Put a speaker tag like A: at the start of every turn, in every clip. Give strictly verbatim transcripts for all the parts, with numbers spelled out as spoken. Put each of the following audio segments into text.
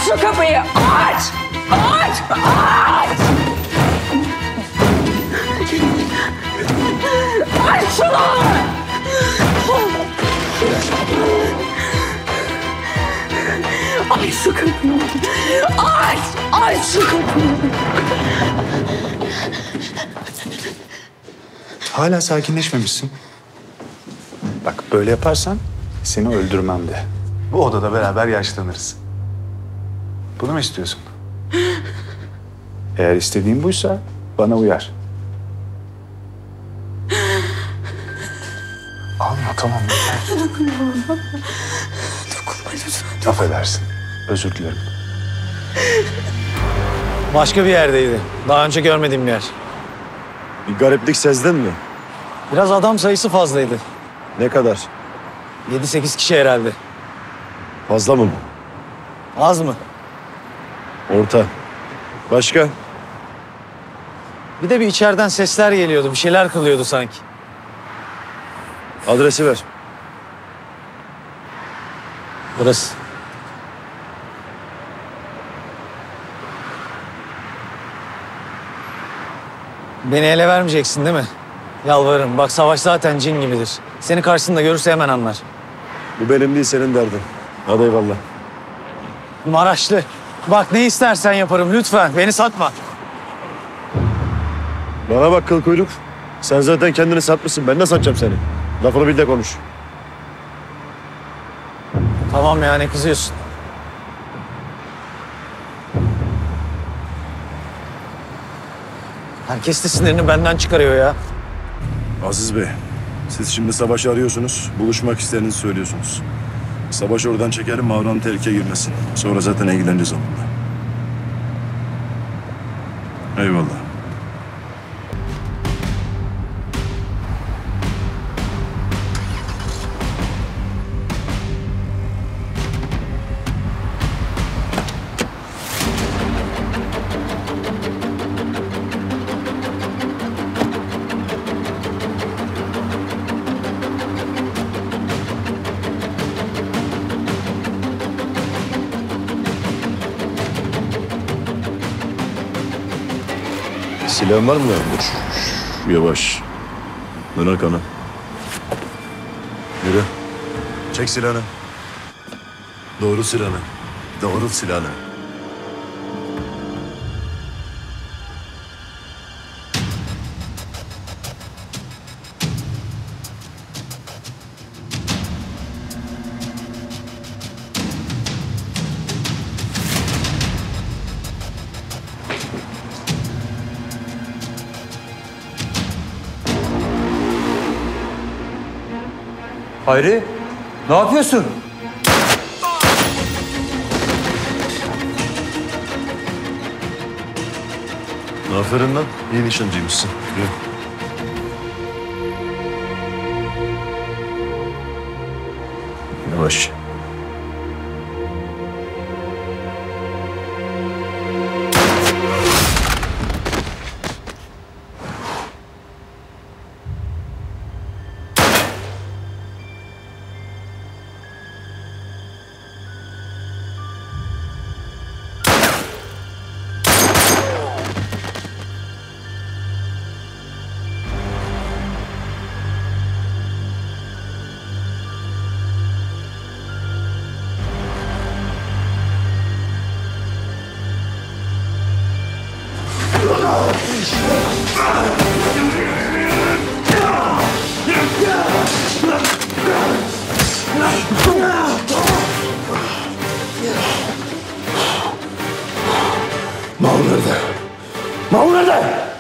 A: şu kapıyı! Aç! Aç! Aç! Aç şunu! Aç şu kapıyı! Aç! Aç şu kapıyı!
B: Hala sakinleşmemişsin. Bak böyle yaparsan seni öldürmem de. Bu odada beraber yaşlanırız. Bunu mu istiyorsun? Eğer istediğin buysa bana uyar. Alma tamam lütfen.
A: Dokunma. Dokunma lütfen.
B: Affedersin. Özür dilerim.
C: Başka bir yerdeydi. Daha önce görmediğim bir yer.
D: Bir gariplik sezdin mi?
C: Biraz adam sayısı fazlaydı.
D: Ne kadar?
C: Yedi sekiz kişi herhalde.
D: Fazla mı?
C: Az mı?
D: Orta. Başka?
C: Bir de bir içeriden sesler geliyordu. Bir şeyler kılıyordu sanki.
D: Adresi ver.
C: Burası. Beni ele vermeyeceksin değil mi? Yalvarırım. Bak Savaş zaten cin gibidir. Seni karşısında görürse hemen anlar.
D: Bu benim değil senin derdin. Hadi eyvallah.
C: Maraşlı. Bak ne istersen yaparım lütfen. Beni satma.
D: Bana bak kıl kuyruk. Sen zaten kendini satmışsın. Ben ne satacağım seni? Lafını bil de konuş.
C: Tamam ya ne kızıyorsun? Herkes de sinirini benden çıkarıyor ya.
D: Aziz Bey, siz şimdi Savaş'ı arıyorsunuz. Buluşmak isteğinizi söylüyorsunuz. Savaş oradan çekelim, Mavran'ın tehlikeye girmesin. Sonra zaten ilgileneceğiz onunla. Eyvallah. Silahın var mı lan? Dur. Yavaş. Dön arkana. Yürü. Çek silahını. Doğru silahını. Doğru silahını.
E: Hayri, ne yapıyorsun?
D: Aferin lan. İyi nişancıymışsın. Yürü. Yavaş. Mal nerede? Mal nerede?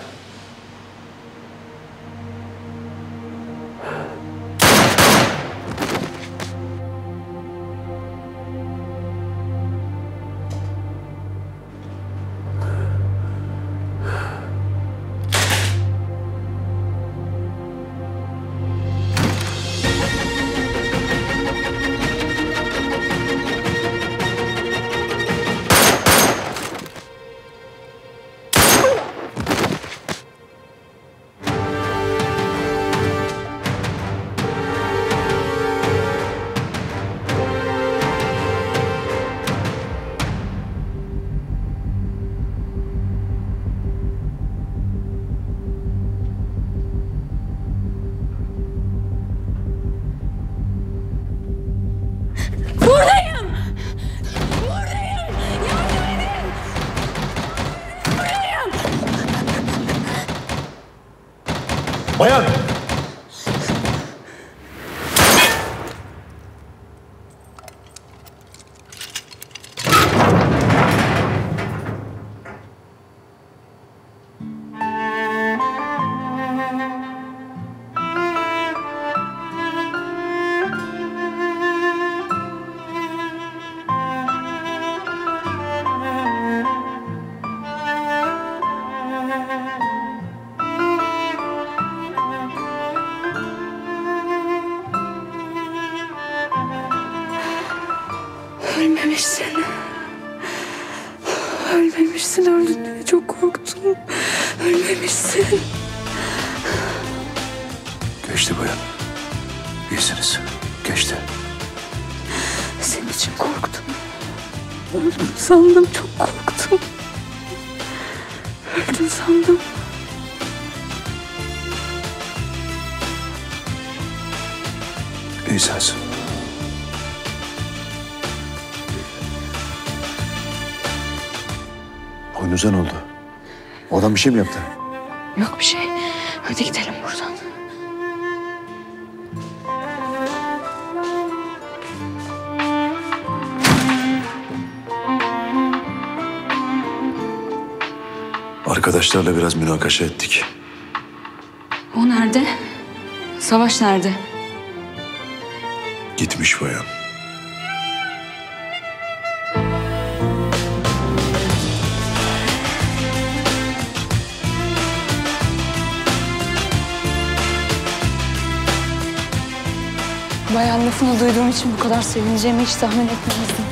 D: Bayan!
A: Ölmemişsin. Ölmemişsin, öldün diye çok korktum. Ölmemişsin.
D: Geçti bayan. İyisiniz. Geçti.
A: Senin için korktum. Öldün sandım, çok korktum. Öldün sandım.
D: İyi sensin. Boynunuza ne oldu? O adam bir şey mi yaptı?
A: Yok bir şey. Hadi gidelim buradan.
D: Arkadaşlarla biraz münakaşa ettik.
A: O nerede? Savaş nerede?
D: Gitmiş bayan.
A: Bayan lafını duyduğum için bu kadar sevineceğimi hiç tahmin etmezdim.